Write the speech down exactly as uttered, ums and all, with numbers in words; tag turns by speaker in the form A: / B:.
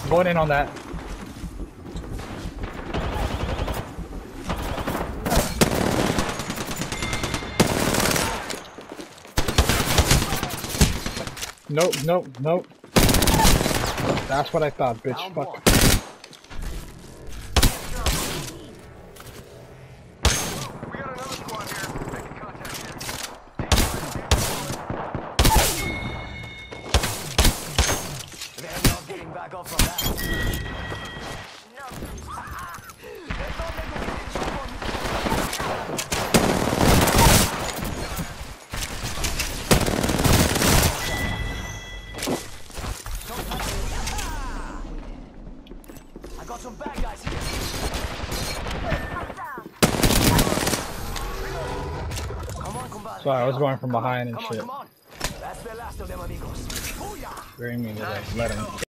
A: Going in on that. Nope, nope, nope. That's what I thought, bitch. Fuck.
B: We got another squad here. Making contact here.
C: They're not getting back up from that. I got some bad guys here. Come on, compadre.
A: Sorry, I was going from behind and
C: Come on,
A: shit.
C: come on. That's the last of them, amigos. Booyah!
A: Very mean to like, let him.